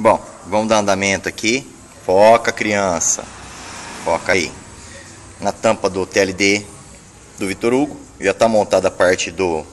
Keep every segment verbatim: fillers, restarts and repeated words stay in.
Bom, vamos dar andamento aqui. Foca, criança. Foca aí. Na tampa do T L D do Vitor Hugo. Já está montada a parte do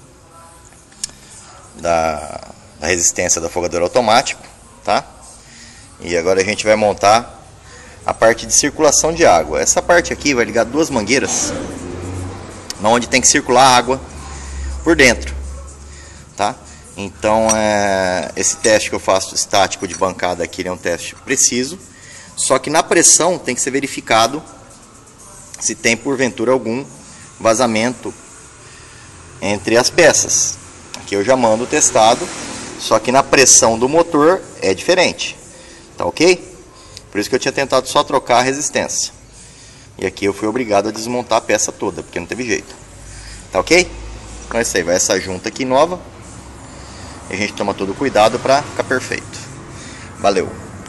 da, da resistência do afogador automático, tá? E agora a gente vai montar a parte de circulação de água. Essa parte aqui vai ligar duas mangueiras, onde tem que circular água por dentro, tá? Então é, esse teste que eu faço estático de bancada aqui é um teste preciso, só que na pressão tem que ser verificado se tem porventura algum vazamento entre as peças. Aqui eu já mando testado, só que na pressão do motor é diferente, tá ok? Por isso que eu tinha tentado só trocar a resistência. E aqui eu fui obrigado a desmontar a peça toda, porque não teve jeito. Tá ok? Então é isso aí, vai essa junta aqui nova. E a gente toma todo o cuidado pra ficar perfeito. Valeu!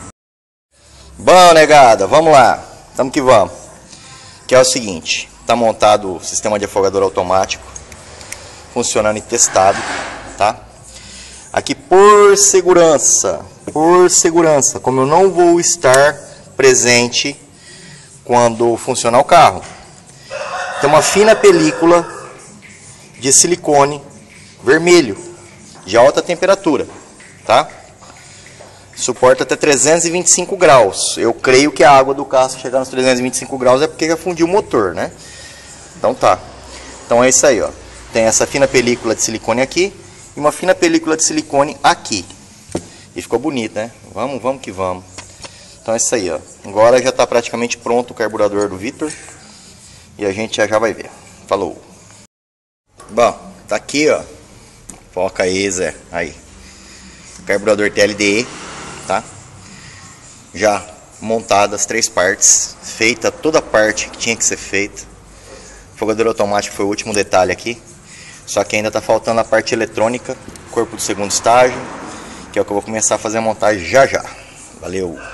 Bom, negada, vamos lá. Tamo que vamos. Que é o seguinte, tá montado o sistema de afogador automático, funcionando e testado, tá? Aqui por segurança, por segurança, como eu não vou estar presente quando funcionar o carro, tem uma fina película de silicone vermelho, de alta temperatura, tá? Suporta até trezentos e vinte e cinco graus. Eu creio que a água do carro, se chegar nos trezentos e vinte e cinco graus, é porque já fundiu o motor, né? Então tá. Então é isso aí, ó. Tem essa fina película de silicone aqui e uma fina película de silicone aqui. E ficou bonito, né? Vamos, vamos que vamos. Então é isso aí, ó. Agora já está praticamente pronto o carburador do Vitor. E a gente já, já vai ver. Falou. Bom, tá aqui, ó. Foca aí, Zé. Aí. Carburador T L D E, tá? Já montado as três partes. Feita toda a parte que tinha que ser feita. O afogador automático foi o último detalhe aqui. Só que ainda está faltando a parte eletrônica, corpo do segundo estágio, que é o que eu vou começar a fazer a montagem já já. Valeu!